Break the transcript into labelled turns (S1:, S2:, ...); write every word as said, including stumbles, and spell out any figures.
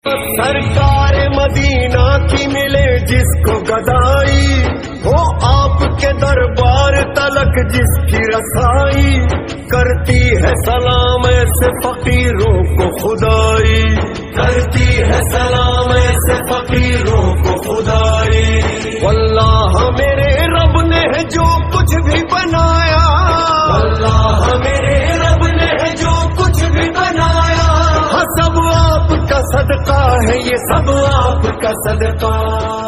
S1: सरकार मदीना की मिले जिसको गदाई, हो आपके दरबार तलक जिसकी रसाई, करती है सलाम ऐसे फकीरों को खुदाई, करती है सलाम ऐसे फकीरों को खुदाई। वल्लाह मेरे रब ने है जो कुछ भी बनाया, वल्लाह मेरे रब ने है जो कुछ भी बनाया, हाँ सब आपका सदका है, ये सब आपका सदका।